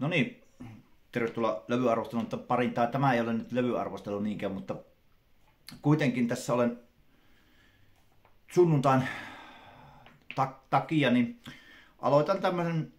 No niin, tervetuloa levyarvostelun parin. Tämä ei ole nyt levyarvostelu niinkään, mutta kuitenkin tässä olen sunnuntain takia, niin aloitan tämmöisen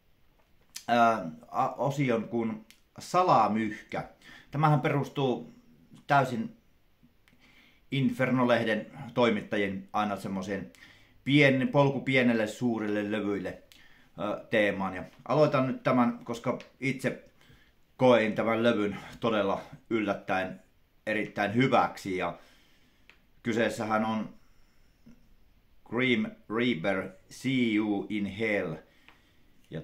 osion kuin salamyhkä. Tämähän perustuu täysin Inferno-lehden toimittajien aina semmoiseen polku pienelle suurille levyille teemaan. Ja aloitan nyt tämän, koska itse koin tämän levyn todella yllättäen erittäin hyväksi. Ja kyseessähän on Grim Reaper, See You in Hell. Ja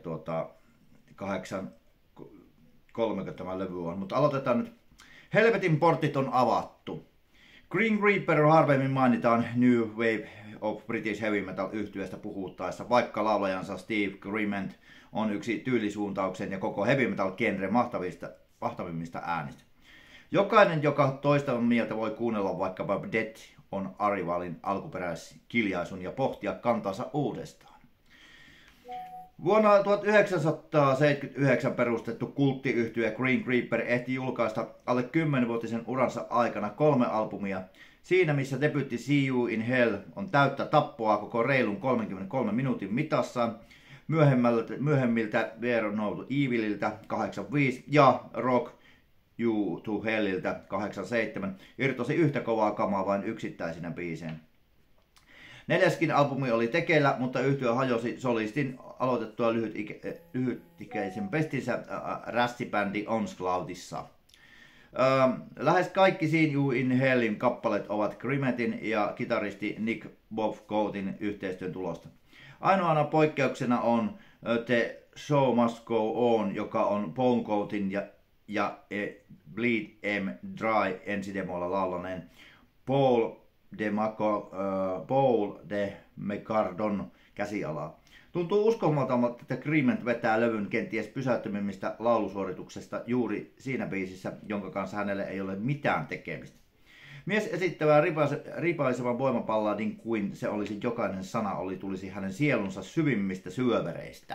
8.30 tämä levy on. Mutta aloitetaan nyt. Helvetin portit on avattu. Grim Reaper harvemmin mainitaan New Wave of British Heavy Metal -yhtyeestä puhuttaessa, vaikka laulajansa Steve Clement on yksi tyylisuuntauksen ja koko heavy metal genren mahtavimmista äänistä. Jokainen, joka toista mieltä, voi kuunnella vaikkapa Death on Arrivalin alkuperäiskiljaisun ja pohtia kantansa uudestaan. Vuonna 1979 perustettu kulttiyhtye Grim Reaper ehti julkaista alle 10-vuotisen uransa aikana 3 albumia. Siinä missä debyytti See You in Hell on täyttä tappoa koko reilun 33 minuutin mitassa, myöhemmiltä We're No Evililtä 85 ja Rock You to Helliltä 87 irtosi yhtä kovaa kamaa vain yksittäisinä biiseinä. 4. albumi oli tekeillä, mutta yhtye hajosi solistin aloitettua lyhytikäisen pestinsä rässibändi Onslaughtissa. Lähes kaikki See You in Hellin kappaleet ovat Cremetin ja kitaristi Nick Bofcoatin yhteistyön tulosta. Ainoana poikkeuksena on The Show Must Go On, joka on Bofcoatin ja Bleed Em Dry ensidemoilla laulaneen Paul de McCardon käsialaa. Tuntuu uskomattomalta, että Clement vetää levyn kenties pysäyttämimmistä laulusuorituksesta juuri siinä biisissä, jonka kanssa hänelle ei ole mitään tekemistä. Mies esittävää ripaisevan voimaballadin kuin se olisi jokainen sana tulisi hänen sielunsa syvimmistä syövereistä.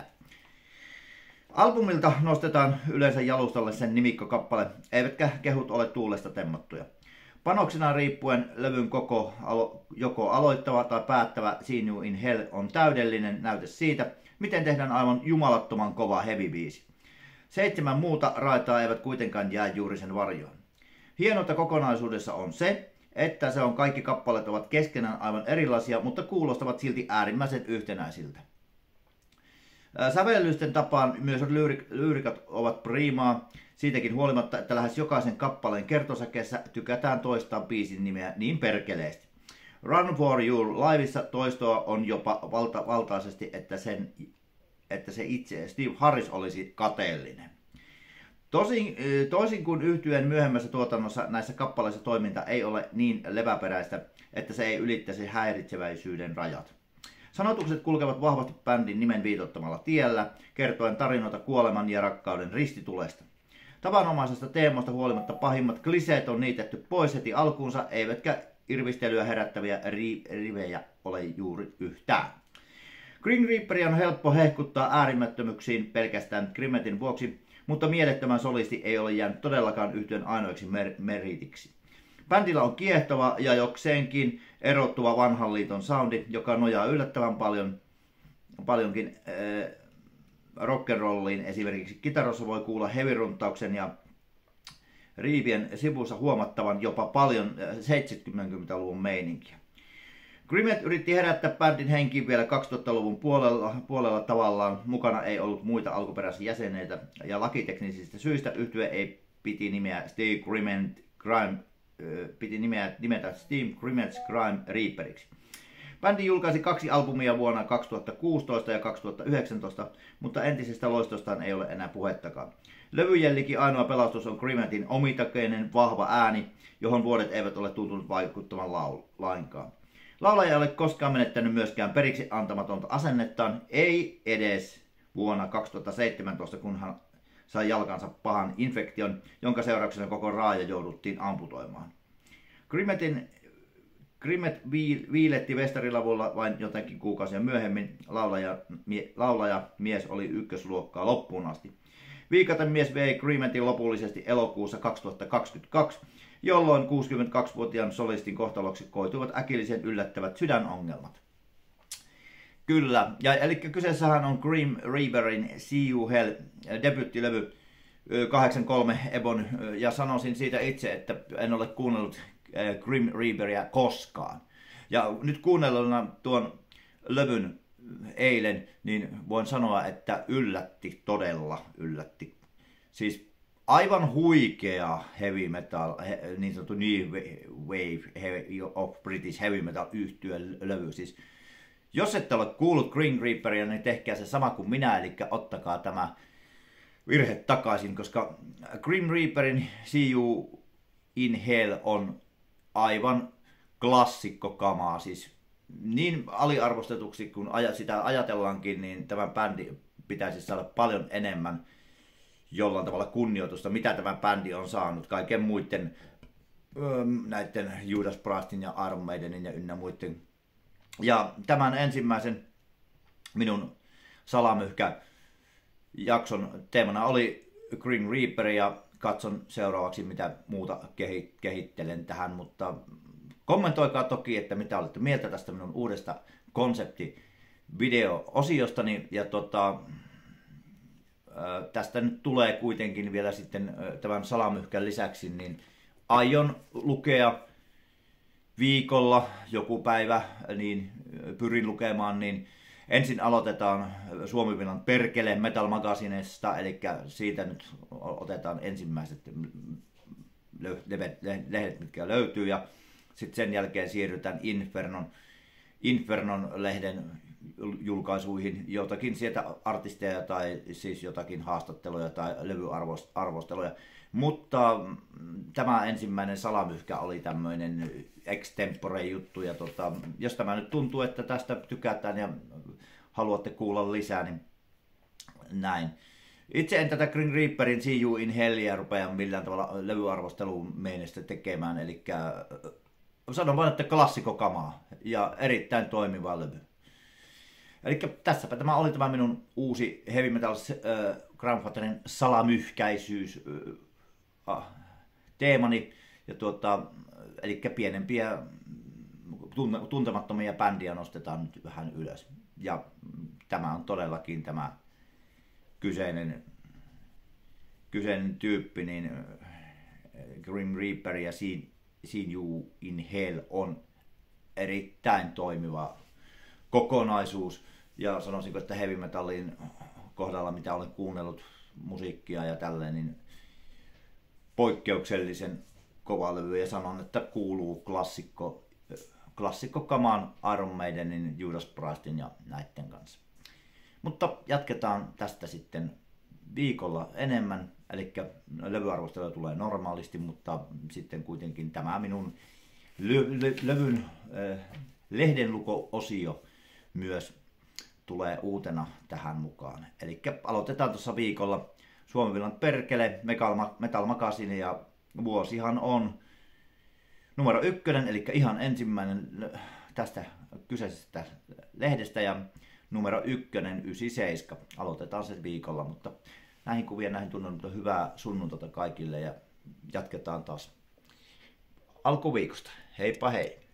Albumilta nostetaan yleensä jalustalle sen nimikkokappale, eivätkä kehut ole tuulesta temmattuja. Panoksena riippuen levyn koko joko aloittava tai päättävä See You in Hell on täydellinen näyte siitä, miten tehdään aivan jumalattoman kova heavy-biisi. 7 muuta raitaa eivät kuitenkaan jää juuri sen varjoon. Hienointa kokonaisuudessa on se, että kaikki kappaleet ovat keskenään aivan erilaisia, mutta kuulostavat silti äärimmäisen yhtenäisiltä. Sävellysten tapaan myös lyyrikat ovat priimaa, siitäkin huolimatta, että lähes jokaisen kappaleen kertosäkeessä tykätään toistaa biisin nimeä niin perkeleesti. Run for Your Liveissa toistoa on jopa valtaisesti, että se itse Steve Harris olisi kateellinen. Toisin kuin yhtyeen myöhemmässä tuotannossa, näissä kappaleissa toiminta ei ole niin leväperäistä, että se ei ylittäisi häiritseväisyyden rajat. Sanotukset kulkevat vahvasti bändin nimen viitottamalla tiellä, kertoen tarinoita kuoleman ja rakkauden ristitulesta. Tavanomaisesta teemasta huolimatta pahimmat kliseet on niitetty pois heti alkuunsa, eivätkä irvistelyä herättäviä rivejä ole juuri yhtään. Grim Reaperia on helppo hehkuttaa äärimmättömyyksiin pelkästään Cremetin vuoksi, mutta mielettömän solisti ei ole jäänyt todellakaan yhtyeen ainoiksi meritiksi. Bändillä on kiehtova ja jokseenkin erottuva vanhan liiton soundi, joka nojaa yllättävän paljonkin rock'n'rolliin. Esimerkiksi kitarossa voi kuulla heavy-runtauksen ja riivien sivussa huomattavan jopa paljon 70-luvun meininkiä. Cremet yritti herättää bändin henkiin vielä 2000-luvun puolella tavallaan. Mukana ei ollut muita alkuperäisiä jäseneitä ja lakiteknisistä syistä yhtye ei piti nimeä Steve Clement nimetä Steve Crement's Grim Reaperiksi. Bändi julkaisi 2 albumia vuonna 2016 ja 2019, mutta entisestä loistostaan ei ole enää puhettakaan. Levyjen ainoa pelastus on Crementin omitakeinen vahva ääni, johon vuodet eivät ole tuntunut vaikuttavan lainkaan. Laulaja ei ole koskaan menettänyt myöskään periksi antamatonta asennettaan, ei edes vuonna 2017, kun hän sai jalkansa pahan infektion, jonka seurauksena koko raaja jouduttiin amputoimaan. Cremet viiletti Vestarilavulla vain jotenkin kuukausia myöhemmin. Laulaja mies oli ykkösluokkaa loppuun asti. Viikaten mies vei Agreementin lopullisesti elokuussa 2022, jolloin 62-vuotiaan solistin kohtaloksi koituivat äkillisen yllättävät sydänongelmat. Kyllä, ja eli kyseessähän on Grim Reaperin See You Hell -debuuttilevy 83 Ebon, ja sanoisin siitä itse, että en ole kuunnellut Grim Reaperia koskaan. Ja nyt kuunnelluna tuon levyn eilen, niin voin sanoa, että yllätti, todella yllätti. Siis aivan huikea heavy metal, niin sanottu New Wave of British Heavy Metal -yhtyeen levy. Siis, jos ette ole kuullut Grim Reaperia, niin tehkää se sama kuin minä, eli ottakaa tämä virhe takaisin, koska Grim Reaperin See You in Hell on aivan klassikkokamaa, siis niin aliarvostetuksi kun sitä ajatellaankin, niin tämä bändi pitäisi saada paljon enemmän jollain tavalla kunnioitusta, mitä tämä bändi on saanut kaiken muiden näiden Judas Priestin ja Iron Maidenin ja ynnä muiden. Ja tämän ensimmäisen minun salamyhkä-jakson teemana oli Grim Reaper, ja katson seuraavaksi mitä muuta kehittelen tähän, mutta kommentoikaa toki, että mitä olette mieltä tästä minun uudesta konseptivideo-osiostani, ja tästä nyt tulee kuitenkin vielä sitten tämän salamyhkän lisäksi, niin aion lukea viikolla joku päivä, niin pyrin lukemaan, niin ensin aloitetaan Suomi-Finland Perkele Metal Magazinesta, eli siitä nyt otetaan ensimmäiset lehdet, mitkä löytyy, ja sitten sen jälkeen siirrytään Infernon lehden julkaisuihin, jotakin sieltä artisteja tai siis jotakin haastatteluja tai levyarvosteluja. Mutta tämä ensimmäinen salamyhkä oli tämmöinen extempore juttu, ja jos tämä nyt tuntuu, että tästä tykätään ja haluatte kuulla lisää, niin näin. Itse en tätä Grim Reaperin See You in Hellia rupea millään tavalla levyarvosteluun meinestä tekemään, eli sanon vain, että klassikkokamaa ja erittäin toimiva levy. Eli tässäpä tämä oli tämä minun uusi Heavy Metal Grandfatherin salamyhkäisyys teemani, ja eli pienempiä tuntemattomia bändiä nostetaan nyt vähän ylös. Ja tämä on todellakin tämä kyseinen tyyppi, niin Grim Reaper ja See You in Hell on erittäin toimiva kokonaisuus, ja sanoisinko, että heavy metallin kohdalla, mitä olen kuunnellut musiikkia ja tälleen, niin poikkeuksellisen kova levy, ja sanon, että kuuluu klassikkokamaan Iron Maidenin, Judas Priestin ja näiden kanssa. Mutta jatketaan tästä sitten viikolla enemmän, eli levyarvostelu tulee normaalisti, mutta sitten kuitenkin tämä minun levyn lehdenluko-osio myös tulee uutena tähän mukaan. Eli aloitetaan tuossa viikolla Suomi-Finland Perkele Metal Magazine, ja vuosihan on numero 1, eli ihan ensimmäinen tästä kyseisestä lehdestä, ja numero 1, 97. Aloitetaan sen viikolla, mutta näihin kuvien, näihin tunnelmiin, hyvää sunnuntaita kaikille, ja jatketaan taas alkuviikosta. Heippa hei!